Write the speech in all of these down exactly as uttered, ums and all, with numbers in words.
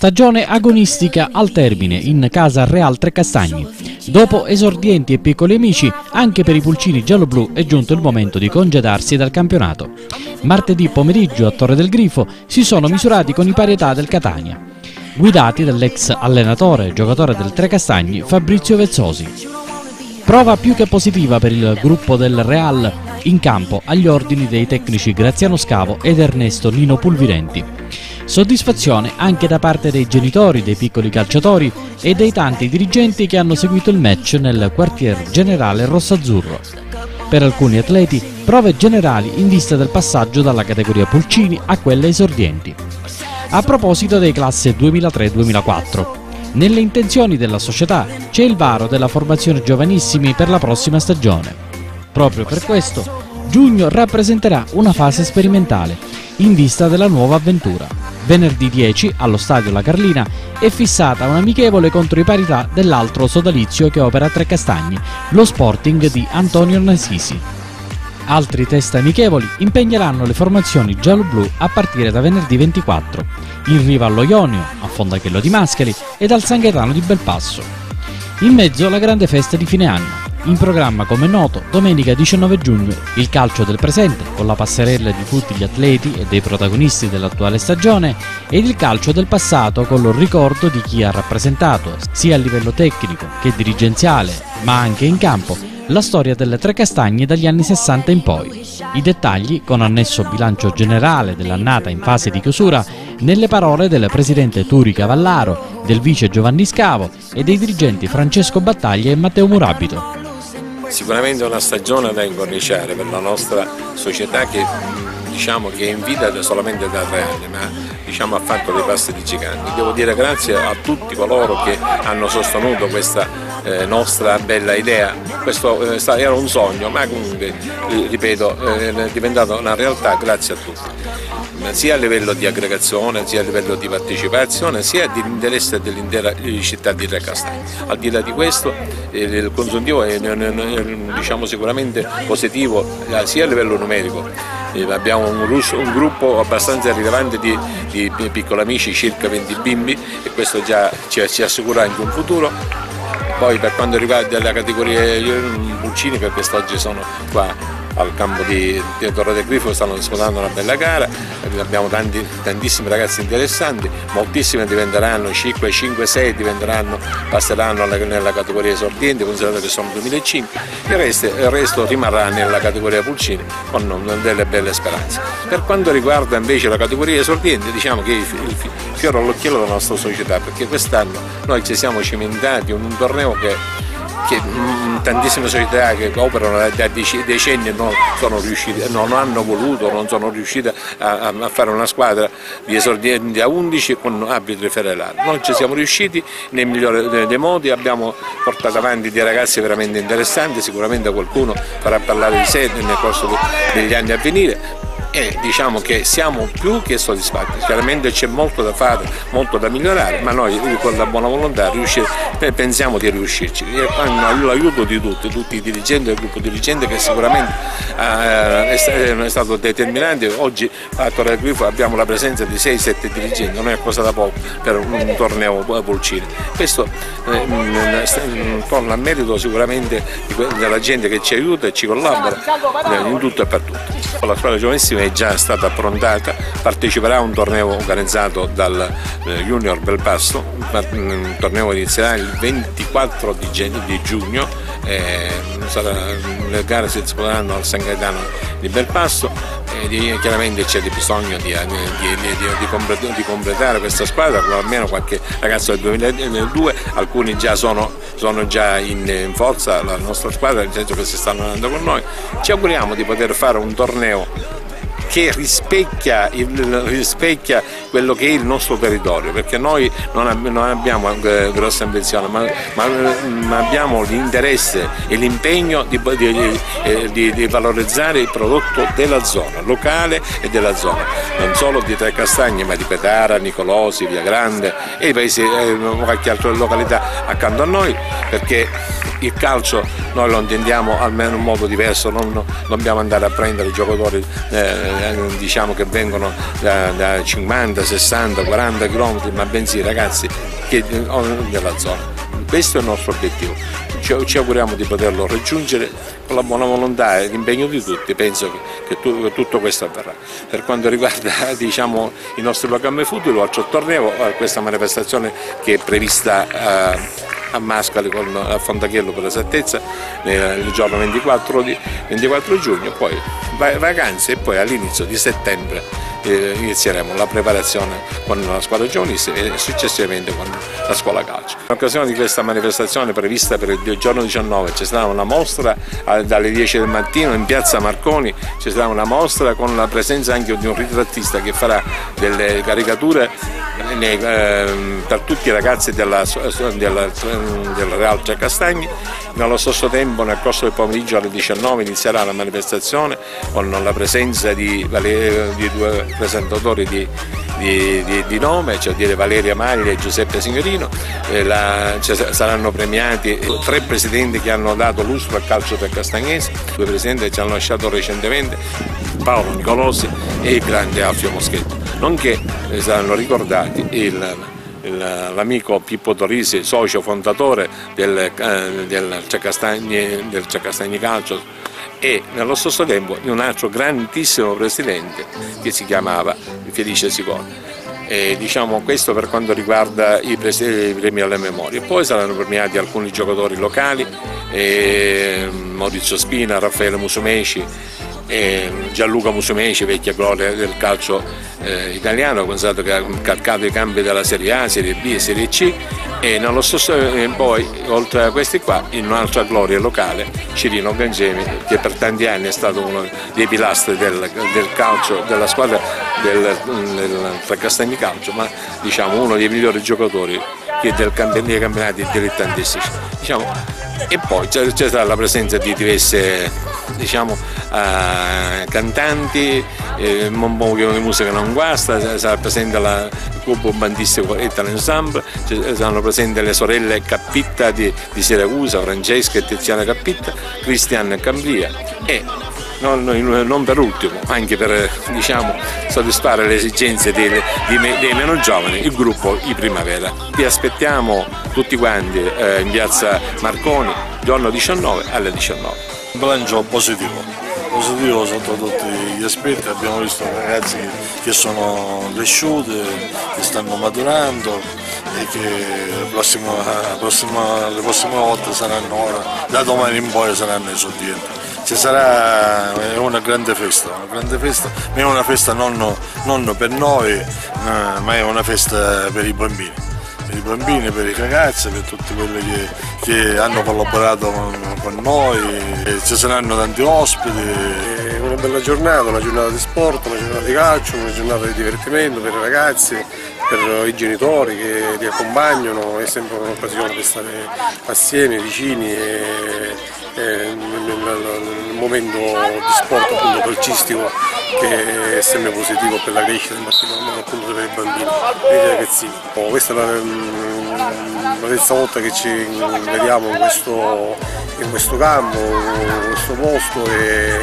Stagione agonistica al termine in casa Real Trecastagni. Dopo esordienti e piccoli amici, anche per i pulcini giallo-blu è giunto il momento di congedarsi dal campionato. Martedì pomeriggio a Torre del Grifo si sono misurati con i parietà del Catania, guidati dall'ex allenatore e giocatore del Trecastagni Fabrizio Vezzosi. Prova più che positiva per il gruppo del Real in campo agli ordini dei tecnici Graziano Scavo ed Ernesto Nino Pulvirenti. Soddisfazione anche da parte dei genitori dei piccoli calciatori e dei tanti dirigenti che hanno seguito il match nel quartier generale rossazzurro. Per alcuni atleti, prove generali in vista del passaggio dalla categoria pulcini a quelle esordienti. A proposito dei classe duemilatré duemilaquattro, nelle intenzioni della società c'è il varo della formazione giovanissimi per la prossima stagione. Proprio per questo, giugno rappresenterà una fase sperimentale in vista della nuova avventura. Venerdì dieci, allo stadio La Carlina, è fissata un'amichevole contro i parità dell'altro sodalizio che opera a Trecastagni, lo Sporting di Antonio Nasisi. Altri test amichevoli impegneranno le formazioni giallo-blu a partire da venerdì ventiquattro, in riva allo Ionio, a Fondachello di Mascali ed al San Gaetano di Belpasso. In mezzo la grande festa di fine anno. In programma, come noto, domenica diciannove giugno, il calcio del presente, con la passerella di tutti gli atleti e dei protagonisti dell'attuale stagione, ed il calcio del passato con il ricordo di chi ha rappresentato, sia a livello tecnico che dirigenziale, ma anche in campo, la storia delle Trecastagni dagli anni sessanta in poi. I dettagli, con annesso bilancio generale dell'annata in fase di chiusura, nelle parole del presidente Turi Cavallaro, del vice Giovanni Scavo e dei dirigenti Francesco Battaglia e Matteo Murabito. Sicuramente è una stagione da incorniciare per la nostra società che, diciamo, che è in vita solamente dal Reale, ma diciamo, ha fatto dei passi di giganti. Devo dire grazie a tutti coloro che hanno sostenuto questa eh, nostra bella idea. Questo eh, era un sogno, ma comunque, eh, ripeto, eh, è diventato una realtà grazie a tutti, sia a livello di aggregazione, sia a livello di partecipazione, sia di interesse dell'intera città di Trecastagni. Al di là di questo, eh, il consuntivo è, è, è diciamo, sicuramente positivo sia a livello numerico. Eh, abbiamo un, un gruppo abbastanza rilevante di, di piccoli amici, circa venti bimbi, e questo già ci, ci assicura anche un futuro. Poi per quanto riguarda le categorie pulcini, che quest'oggi sono qua al campo di, di Torre del Grifo, stanno disputando una bella gara, abbiamo tanti, tantissimi ragazzi interessanti, moltissimi diventeranno, cinque, cinque, sei diventeranno, passeranno alla, nella categoria esordienti, considerato che sono duemilacinque, il resto, il resto rimarrà nella categoria pulcini con delle belle speranze. Per quanto riguarda invece la categoria esordienti, diciamo che il, il fiore all'occhiello della nostra società, perché quest'anno noi ci siamo cimentati in un torneo che che mh, tantissime società che operano da decenni non sono riuscite, non hanno voluto, non sono riuscite a, a fare una squadra di esordienti a undici con arbitri federali. Noi ci siamo riusciti nel migliore dei modi, abbiamo portato avanti dei ragazzi veramente interessanti, sicuramente qualcuno farà parlare di sé nel corso degli anni a venire. E diciamo che siamo più che soddisfatti. Chiaramente c'è molto da fare, molto da migliorare, ma noi con la buona volontà riuscire, pensiamo di riuscirci. E con l'aiuto di tutti, tutti i dirigenti del gruppo dirigente, che sicuramente eh, è stato determinante. Oggi a Torre del Grifo abbiamo la presenza di sei sette dirigenti, non è cosa da poco per un torneo pulcini. Questo eh, torna a merito sicuramente della gente che ci aiuta e ci collabora in tutto e per tutto. La squadra giovanissima è già stata approntata, parteciperà a un torneo organizzato dal eh, Junior Belpasso, un torneo inizierà il ventiquattro di giugno, eh, sarà, le gare si disputeranno al San Gaetano di Belpasso, e di, chiaramente c'è bisogno di, di, di, di, completare, di completare questa squadra con almeno qualche ragazzo del duemiladue, alcuni già sono, sono già in, in forza, la nostra squadra, nel senso che si stanno andando con noi. Ci auguriamo di poter fare un torneo che rispecchia, il, rispecchia quello che è il nostro territorio, perché noi non, ab non abbiamo eh, grosse ambizioni, ma, ma, ma abbiamo l'interesse e l'impegno di, di, di, di valorizzare il prodotto della zona, locale e della zona, non solo di Trecastagni, ma di Petara, Nicolosi, Via Grande e i paesi, eh, qualche altra località accanto a noi, perché il calcio noi lo intendiamo almeno in un modo diverso, non dobbiamo andare a prendere i giocatori eh, eh, diciamo che vengono da, da cinquanta, sessanta, quaranta chilometri, ma bensì ragazzi che, della zona. Questo è il nostro obiettivo, ci, ci auguriamo di poterlo raggiungere con la buona volontà e l'impegno di tutti, penso che, che, tu, che tutto questo avverrà. Per quanto riguarda diciamo, i nostri programmi futuri, l'altro torneo, questa manifestazione che è prevista eh, a Mascali con a Fontachello per esattezza il giorno ventiquattro, di, ventiquattro giugno, poi vacanze e poi all'inizio di settembre eh, inizieremo la preparazione con la squadra giovanile e successivamente con la scuola calcio. In occasione di questa manifestazione prevista per il giorno diciannove ci sarà una mostra dalle dieci del mattino in piazza Marconi, ci sarà una mostra con la presenza anche di un ritrattista che farà delle caricature per tutti i ragazzi della, della, della Real Trecastagni. Nello stesso tempo nel corso del pomeriggio alle diciannove inizierà la manifestazione con la presenza di, di due presentatori di, di, di, di nome, cioè dire Valeria Maglia e Giuseppe Signorino. Eh, la, cioè, saranno premiati tre presidenti che hanno dato lustro al calcio treccastagnese, due presidenti che ci hanno lasciato recentemente, Paolo Nicolosi e il grande Alfio Moschetto, nonché eh, saranno ricordati l'amico Pippo Torisi, socio fondatore del, eh, del Trecastagni, del Trecastagni Calcio, e nello stesso tempo di un altro grandissimo presidente che si chiamava Felice Sicone. E diciamo questo per quanto riguarda i, i premi alle memorie. Poi saranno premiati alcuni giocatori locali, eh, Maurizio Spina, Raffaele Musumeci, e Gianluca Musumeci, vecchia gloria del calcio eh, italiano, considerato che ha calcato i campi della Serie A, Serie B e Serie C, e nello stesso eh, poi oltre a questi qua in un'altra gloria locale Cirino Gangemi, che per tanti anni è stato uno dei pilastri del, del calcio della squadra del, del Trecastagni Calcio, ma diciamo uno dei migliori giocatori che del, dei campionati dilettantistici, diciamo. E poi c'è stata la presenza di diverse diciamo, uh, cantanti, eh, un po' di musica non guasta, sarà presente la, il club bandistico Italian Ensemble, saranno presenti le sorelle Cappitta di, di Siracusa, Francesca e Tiziana Cappitta, Cristiana Cambria e non, non per ultimo, anche per diciamo, soddisfare le esigenze dei, dei, dei meno giovani, il gruppo I Primavera. Vi aspettiamo tutti quanti eh, in piazza Marconi, giorno diciannove alle diciannove. Un bilancio positivo, positivo sotto tutti gli aspetti, abbiamo visto ragazzi che sono cresciuti, che stanno maturando e che la prossima, la prossima, le prossime volte saranno ora, da domani in poi saranno esordienti. Ci sarà una grande festa, una grande festa, ma è una festa non, non per noi, ma è una festa per i bambini. Per i bambini, per i ragazzi, per tutti quelli che, che hanno collaborato con, con noi, e ci saranno tanti ospiti. È una bella giornata, una giornata di sport, una giornata di calcio, una giornata di divertimento per i ragazzi, per i genitori che li accompagnano, è sempre un'occasione per stare assieme, vicini e, e nel momento di sport appunto calcistico che è sempre positivo per la crescita, in particolare appunto per i bambini e i ragazzini. Questa è la, la terza volta che ci vediamo in questo, in questo campo, in questo posto e,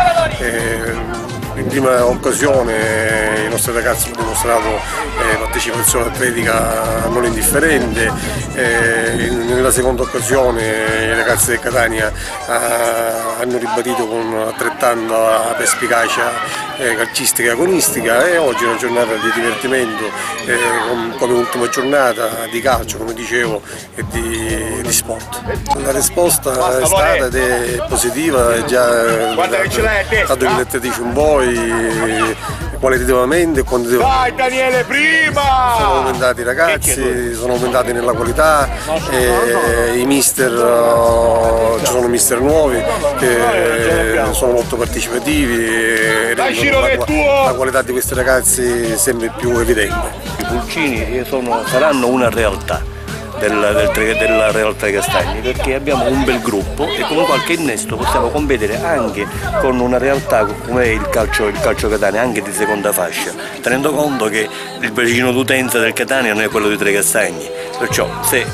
e in prima occasione i nostri ragazzi hanno dimostrato eh, partecipazione atletica non indifferente, eh, nella seconda occasione i ragazzi del Catania eh, hanno ribadito con altrettanta perspicacia eh, calcistica e agonistica, e oggi è una giornata di divertimento eh, con, come ultima giornata di calcio, come dicevo, e di, di sport. La risposta è stata ed è positiva già dal duemilatredici in poi, qualitativamente e quantitativamente. Vai Daniele, prima! Sono aumentati i ragazzi, sono aumentati nella qualità, e i mister, ci sono mister nuovi che sono molto partecipativi e rendono la, la qualità di questi ragazzi sempre più evidente. I pulcini sono, saranno una realtà della, del, della realtà Castagni, perché abbiamo un bel gruppo e con qualche innesto possiamo competere anche con una realtà come il calcio, il calcio Catania, anche di seconda fascia, tenendo conto che il bacino d'utenza del Catania non è quello di Trecastagni, perciò se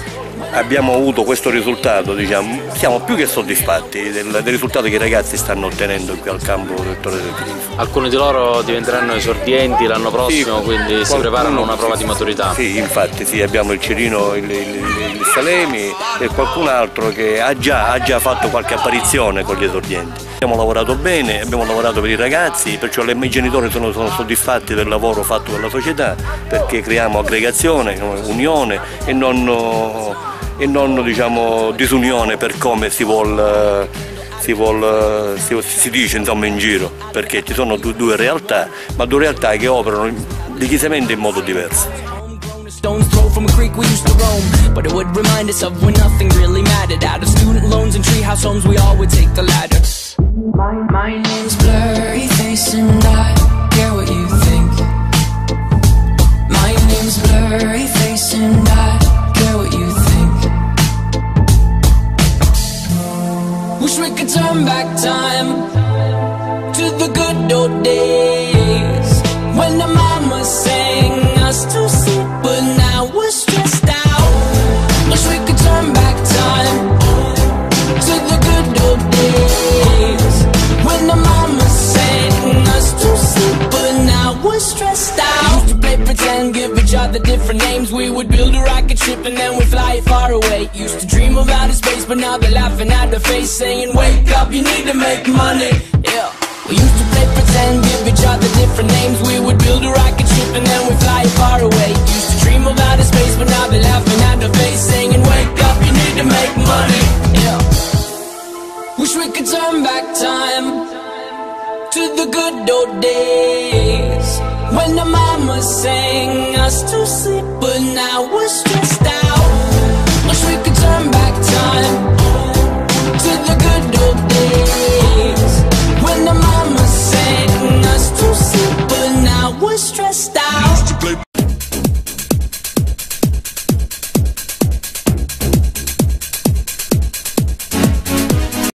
abbiamo avuto questo risultato, diciamo, siamo più che soddisfatti del, del risultato che i ragazzi stanno ottenendo qui al campo del Torre del Grifo. Alcuni di loro diventeranno esordienti l'anno prossimo, sì, quindi qualcuno, si preparano a una prova di maturità. Sì, infatti sì, abbiamo il Cirino, il, il, il Salemi e qualcun altro che ha già, ha già fatto qualche apparizione con gli esordienti. Abbiamo lavorato bene, abbiamo lavorato per i ragazzi, perciò i miei genitori sono, sono soddisfatti del lavoro fatto dalla società, perché creiamo aggregazione, unione e non, e non diciamo, disunione per come si vuol, si, vuol, si, si dice insomma, in giro, perché ci sono due, due realtà, ma due realtà che operano decisamente in modo diverso. Stones thrown from a creek we used to roam, but it would remind us of when nothing really mattered. Out of student loans and treehouse homes, we all would take the ladder. My, my name's Blurry Face and I care what you think. My name's Blurry Face and I care what you think. Wish we could turn back time to the good old days when the mama sang us to sleep, but now we're stressed out. Wish we could turn back time to the good old days when the mama sang us to sleep, but now we're stressed out. Used to play pretend, give each other different names. We would build a rocket ship and then we'd fly it far away. Used to dream of outer space, but now they're laughing at the face, saying wake up, you need to make money. Yeah. We used to play pretend, give each other different names. We would build a rocket ship and then we'd fly it far away. Used to dream of outer space, but now they're laughing at the face, saying wake up, you need to make money. Yeah. Wish we could turn back time to the good old days when the mama sang us to sleep, but now we're straight.